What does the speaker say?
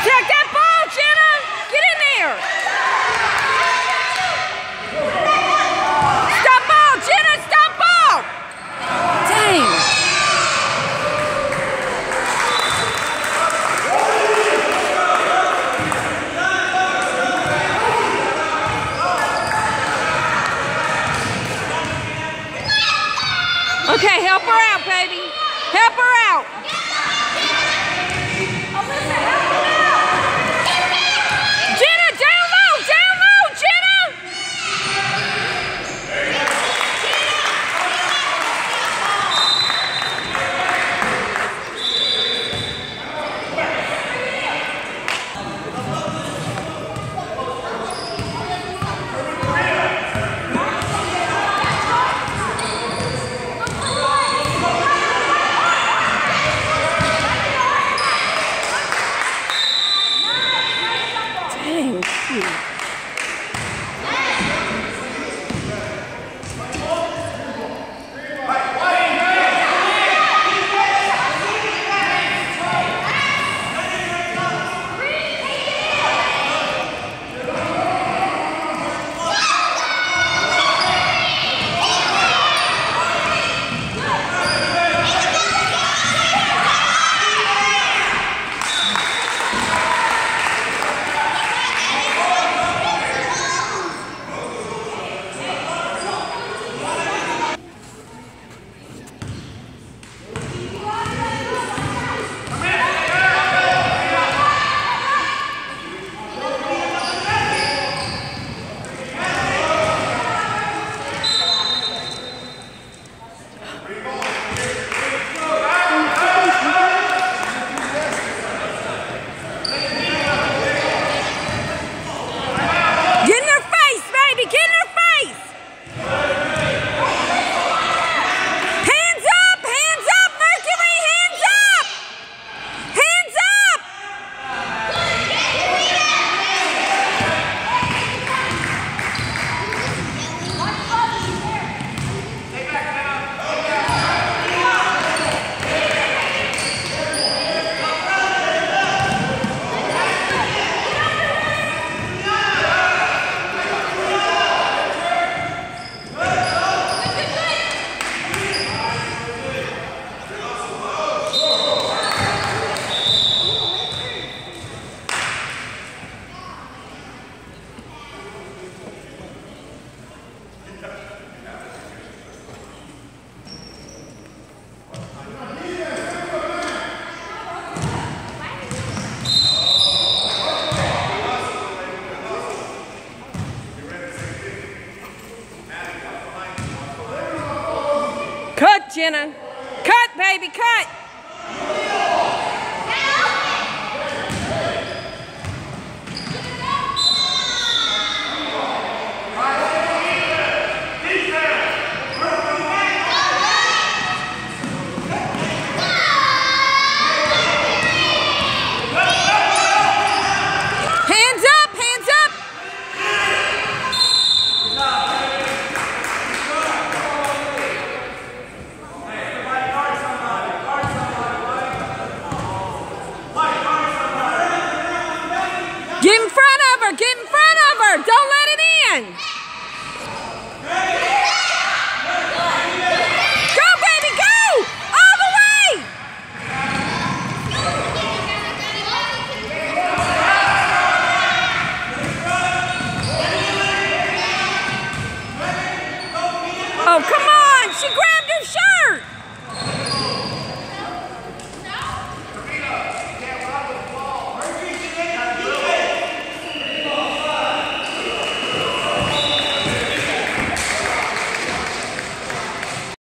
Check that ball, Jenna! Get in there! Stop ball, Jenna! Stop ball! Dang! Okay, help her out, baby. Help her out. Jenna, down low, Jenna. Cut, Jenna. Cut, baby, cut. Get in front of her! Get in front of her! Don't let it in! Go, baby, go! All the way! Oh, come on!